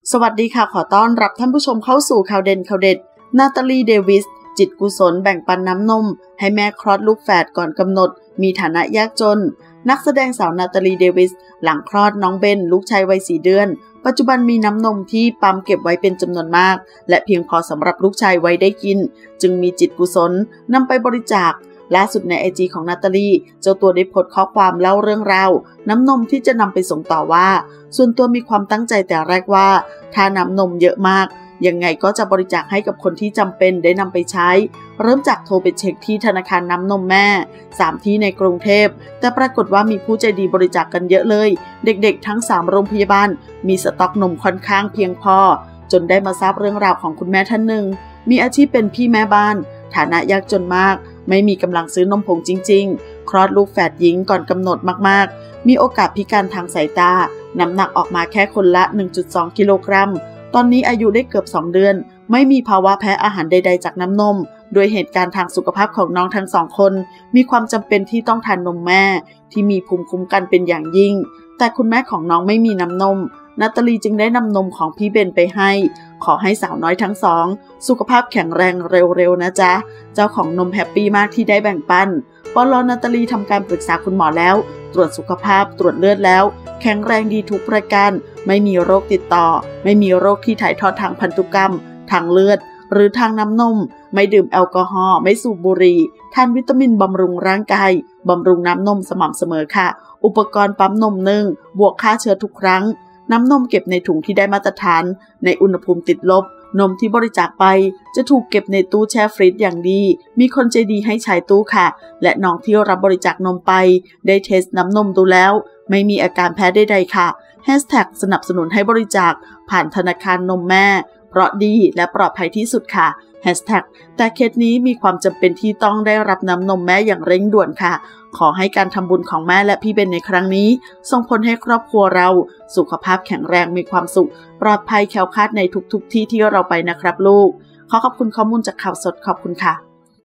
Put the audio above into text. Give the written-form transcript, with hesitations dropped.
สวัสดีค่ะขอต้อนรับท่านผู้ชมเข้าสู่ข่าวเด่นข่าวเด็ดนาตาลีเดวิสจิตกุศลแบ่งปันน้ำนมให้แม่คลอดลูกแฝดก่อนกำหนดมีฐานะยากจนนักแสดงสาวนาตาลีเดวิสหลังคลอดน้องเบนลูกชายวัย4 เดือนปัจจุบันมีน้ำนมที่ปั๊มเก็บไว้เป็นจำนวนมากและเพียงพอสำหรับลูกชายไว้ได้กินจึงมีจิตกุศลนำไปบริจาคล่าสุดใน IG ของนาตาลีเจ้าตัวได้โพสต์ข้อความเล่าเรื่องราวน้ำนมที่จะนำไปส่งต่อว่าส่วนตัวมีความตั้งใจแต่แรกว่าถ้าน้ำนมเยอะมากยังไงก็จะบริจาคให้กับคนที่จำเป็นได้นำไปใช้เริ่มจากโทรไปเช็คที่ธนาคารน้ำนมแม่3 ที่ในกรุงเทพแต่ปรากฏว่ามีผู้ใจดีบริจาคกันเยอะเลยเด็กๆทั้ง3 โรงพยาบาลมีสต็อกนมค่อนข้างเพียงพอจนได้มาทราบเรื่องราวของคุณแม่ท่านหนึ่งมีอาชีพเป็นพี่แม่บ้านฐานะยากจนมากไม่มีกำลังซื้อนมผงจริงๆคลอดลูกแฝดหญิงก่อนกำหนดมากๆมีโอกาสพิการทางสายตาน้ำหนักออกมาแค่คนละ 1.2 กิโลกรัมตอนนี้อายุได้เกือบ2 เดือนไม่มีภาวะแพ้อาหารใดๆจากน้ำนมโดยเหตุการณ์ทางสุขภาพของน้องทั้ง2 คนมีความจำเป็นที่ต้องทานนมแม่ที่มีภูมิคุ้มกันเป็นอย่างยิ่งแต่คุณแม่ของน้องไม่มีน้ำนมนาตาลีจึงได้นำนมของพี่เบนไปให้ขอให้สาวน้อยทั้ง2สุขภาพแข็งแรงเร็วๆนะจ๊ะเจ้าของนมแฮปปี้มากที่ได้แบ่งปันปลนาตาลีทำการปรึกษาคุณหมอแล้วตรวจสุขภาพตรวจเลือดแล้วแข็งแรงดีทุกประการไม่มีโรคติดต่อไม่มีโรคที่ถ่ายทอดทางพันธุกรรมทางเลือดหรือทางน้ำนมไม่ดื่มแอลกอฮอล์ไม่สูบบุหรี่ทานวิตามินบำรุงร่างกายบำรุงน้ำนมสม่ำเสมอค่ะอุปกรณ์ปั๊มนมนึ่งบวกฆ่าเชื้อทุกครั้งน้ำนมเก็บในถุงที่ได้มาตรฐานในอุณหภูมิติดลบนมที่บริจาคไปจะถูกเก็บในตู้แช่ฟรีซอย่างดีมีคนใจดีให้ใช้ตู้ค่ะและน้องที่รับบริจาคนมไปได้เทสน้ำนมดูแล้วไม่มีอาการแพ้ใดๆค่ะสนับสนุนให้บริจาคผ่านธนาคารนมแม่เพราะดีและปลอดภัยที่สุดค่ะแต่เคสนี้มีความจำเป็นที่ต้องได้รับน้ำนมแม่อย่างเร่งด่วนค่ะขอให้การทำบุญของแม่และพี่เบนในครั้งนี้ส่งผลให้ครอบครัวเราสุขภาพแข็งแรงมีความสุขปลอดภัยแคล้วคลาดในทุกที่ที่เราไปนะครับลูกขอขอบคุณข้อมูลจากข่าวสดขอบคุณค่ะ